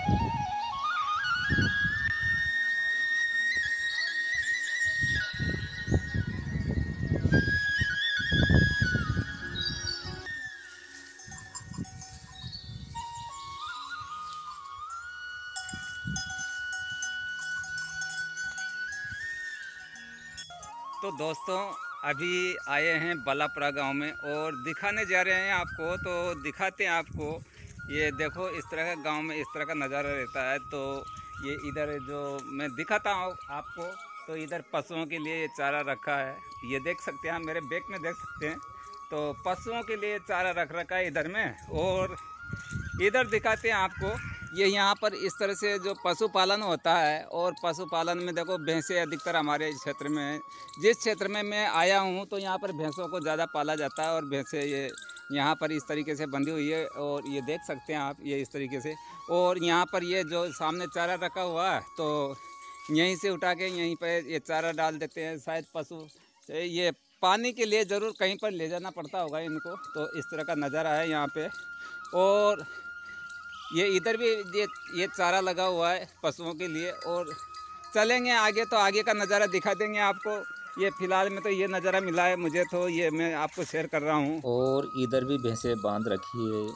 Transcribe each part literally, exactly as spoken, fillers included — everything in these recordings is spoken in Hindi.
तो दोस्तों, अभी आए हैं बालापुरा गांव में और दिखाने जा रहे हैं आपको। तो दिखाते हैं आपको। ये देखो, इस तरह का गांव में इस तरह का नज़ारा रहता है। तो ये इधर जो मैं दिखाता हूँ आपको, तो इधर पशुओं के लिए ये चारा रखा है। ये देख सकते हैं आप, मेरे बैग में देख सकते हैं। तो पशुओं के लिए चारा रख रखा है इधर में। और इधर दिखाते हैं आपको। ये यहाँ पर इस तरह से जो पशुपालन होता है, और पशुपालन में देखो भैंसें अधिकतर हमारे इस क्षेत्र में है। जिस क्षेत्र में मैं आया हूँ तो यहाँ पर भैंसों को ज़्यादा पाला जाता है। और भैंसें ये यहाँ पर इस तरीके से बंधी हुई है, और ये देख सकते हैं आप, ये इस तरीके से। और यहाँ पर ये जो सामने चारा रखा हुआ है, तो यहीं से उठा के यहीं पर ये चारा डाल देते हैं। शायद पशु ये पानी के लिए ज़रूर कहीं पर ले जाना पड़ता होगा इनको। तो इस तरह का नज़ारा है यहाँ पे। और ये इधर भी ये ये चारा लगा हुआ है पशुओं के लिए। और चलेंगे आगे तो आगे का नज़ारा दिखा देंगे आपको। ये फ़िलहाल में तो ये नज़ारा मिला है मुझे, तो ये मैं आपको शेयर कर रहा हूँ। और इधर भी भैंसें बांध रखी है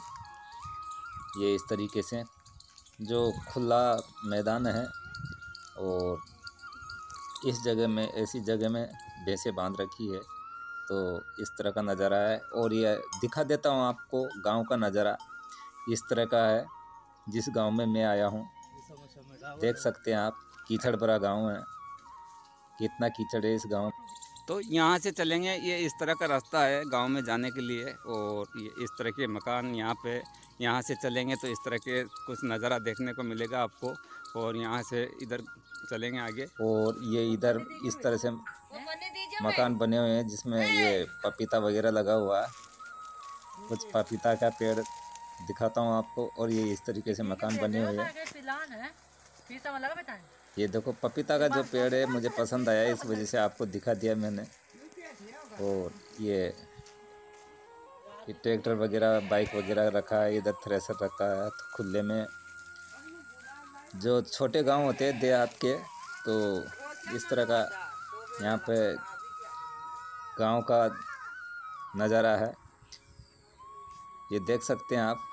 ये इस तरीके से, जो खुला मैदान है। और इस जगह में, ऐसी जगह में भैंसें बांध रखी है। तो इस तरह का नज़ारा है। और ये दिखा देता हूँ आपको, गांव का नज़ारा इस तरह का है जिस गांव में मैं आया हूँ। देख सकते हैं आप, कीचड़ भरा गांव है। कितना कीचड़ है इस गांव। तो यहाँ से चलेंगे, ये इस तरह का रास्ता है गांव में जाने के लिए। और ये इस तरह के मकान यहाँ पे, यहाँ से चलेंगे तो इस तरह के कुछ नज़ारा देखने को मिलेगा आपको। और यहाँ से इधर चलेंगे आगे। और ये इधर इस तरह से मकान बने हुए हैं जिसमें ये पपीता वगैरह लगा हुआ है। कुछ पपीता का पेड़ दिखाता हूँ आपको। और ये इस तरीके से मकान बने हुए हैं। ये देखो, पपीता का जो पेड़ है मुझे पसंद आया, इस वजह से आपको दिखा दिया मैंने। और ये ये ट्रैक्टर वगैरह, बाइक वगैरह रखा है। इधर थ्रेसर रखा है तो खुले में। जो छोटे गांव होते हैं देहात के, तो इस तरह का यहाँ पे गांव का नज़ारा है। ये देख सकते हैं आप,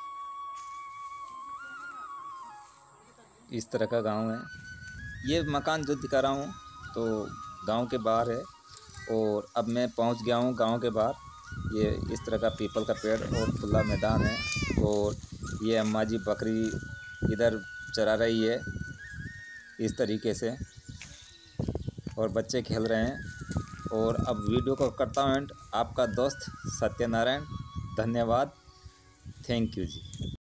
इस तरह का गांव है। ये मकान जो दिखा रहा हूँ तो गांव के बाहर है। और अब मैं पहुंच गया हूँ गांव के बाहर। ये इस तरह का पीपल का पेड़ और खुला मैदान है। और ये अम्मा जी बकरी इधर चरा रही है इस तरीके से, और बच्चे खेल रहे हैं। और अब वीडियो को करता हूँ एंड। आपका दोस्त सत्यनारायण। धन्यवाद। Thank you ji.